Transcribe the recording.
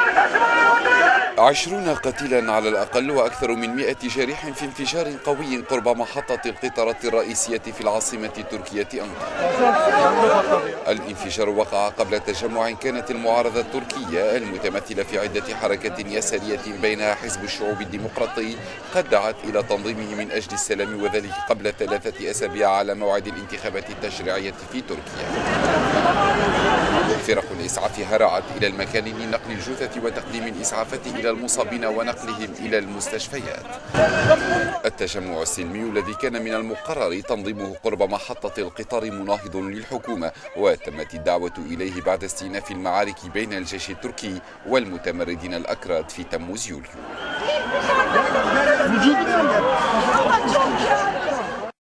20 قتيلا على الأقل وأكثر من 100 جريح في انفجار قوي قرب محطة القطارة الرئيسية في العاصمة التركية أنقرة. الانفجار وقع قبل تجمع كانت المعارضة التركية المتمثلة في عدة حركات يسارية بينها حزب الشعوب الديمقراطي قد دعت إلى تنظيمه من أجل السلام، وذلك قبل 3 أسابيع على موعد الانتخابات التشريعية في تركيا. فرق الإسعاف هرعت إلى المكان لنقل الجثث وتقديم الإسعافات إلى المصابين ونقلهم إلى المستشفيات. التجمع السلمي الذي كان من المقرر تنظيمه قرب محطة القطار مناهض للحكومة، وتمت الدعوة إليه بعد استئناف المعارك بين الجيش التركي والمتمردين الأكراد في تموز يوليو.